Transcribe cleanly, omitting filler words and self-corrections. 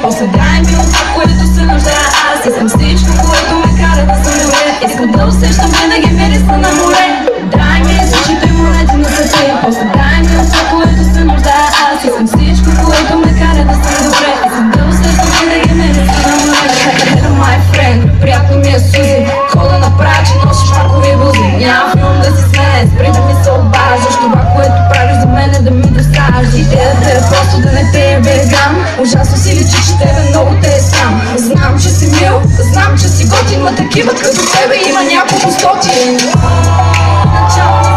После дай ми от това, което се нуждая аз. Искам всичко, което ме кара да съм добре. Искам да усещам винаги мириса на море. Дай ми всичките монети на света. После дай ми от това, което се нуждая аз. Искам всичко, което ме кара да съм добре. Искам да усещам винаги мириса на море. Hello my friend, приятно ми е Сузи. Хода направя, че носиш макови бузи. Няма филм да си смее, спри да ми се обаждаш. Това, което правиш за мен е да ми досажда. Идеята е просто да не те ебегам. Ужасно си личи, че тебе много те е срам. Знам, че си мил, знам, че си готин, ма такива като тебе има няколко стотин. Начало